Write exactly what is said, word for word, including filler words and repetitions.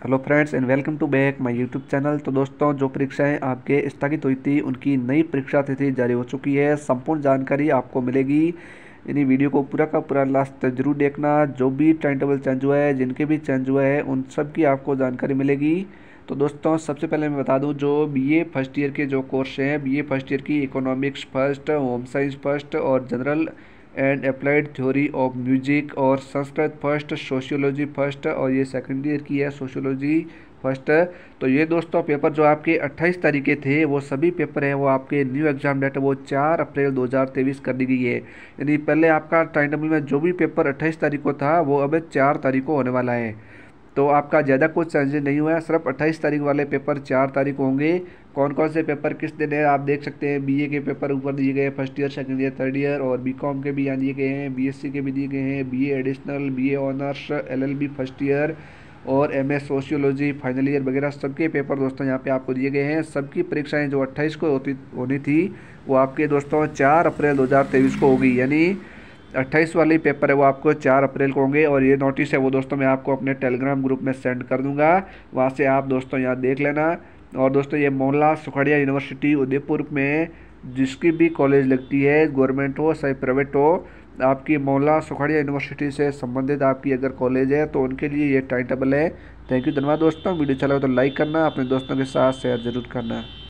Hello friends and welcome to back my YouTube channel. तो दोस्तों, जो परीक्षाएं आपके स्थगित हुई थी उनकी नई परीक्षा तिथि जारी हो चुकी है। संपूर्ण जानकारी आपको मिलेगी, यानी वीडियो को पूरा का पूरा लास्ट तक जरूर देखना। जो भी टाइम टेबल चेंज हुआ है, जिनके भी चेंज हुआ है, उन सब की आपको जानकारी मिलेगी। तो दोस्तों, सबसे पहले मैं बता दूं, जो बीए फर्स्ट ईयर के जो कोर्स हैं, बीए फर्स्ट ईयर की economics first, home science first और general and applied theory of music और संस्कृत फर्स्ट, सोशियोलॉजी फर्स्ट और ये सेकेंड ईयर की है सोशियोलॉजी फर्स्ट। तो ये दोस्तों पेपर जो आपके अट्ठाईस तारीख के थे, वो सभी पेपर हैं वो आपके न्यू एग्जाम डेट वो चार अप्रैल दो हज़ार तेईस कर दी गई है। यानी पहले आपका टाइम टेबल में जो भी पेपर अट्ठाईस तारीख को था वो अब चार तारीख को होने वाला है। तो आपका ज़्यादा कुछ चेंजेस नहीं हुआ है, सिर्फ अट्ठाईस तारीख वाले पेपर चार तारीख होंगे। कौन कौन से पेपर किस दिन है आप देख सकते हैं। बीए के पेपर ऊपर दिए गए हैं, first year, second year, third year, और बीकॉम के भी यहाँ दिए गए हैं, बीएससी के भी दिए गए हैं, BA additional, BA honours, LLB first year और एमए सोशियोलॉजी फाइनल ईयर वगैरह सबके पेपर दोस्तों यहाँ पे आपको दिए गए हैं। सबकी परीक्षाएँ जो अट्ठाईस को होती होनी थी वो आपके दोस्तों चार अप्रैल दो हज़ार तेईस को होगी। यानी अट्ठाईस वाले पेपर है वो आपको चार अप्रैल को होंगे। और ये नोटिस है वो दोस्तों मैं आपको अपने टेलीग्राम ग्रुप में सेंड कर दूंगा, वहाँ से आप दोस्तों यहाँ देख लेना। और दोस्तों, ये मोहल्ला सुखड़िया यूनिवर्सिटी उदयपुर में जिसकी भी कॉलेज लगती है, गवर्नमेंट हो चाहे प्राइवेट हो, आपकी मोहल्ला सुखड़िया यूनिवर्सिटी से संबंधित आपकी अगर कॉलेज है तो उनके लिए ये टाइम टेबल है। थैंक यू, धन्यवाद दोस्तों। वीडियो अच्छा लगा तो लाइक करना, अपने दोस्तों के साथ शेयर जरूर करना।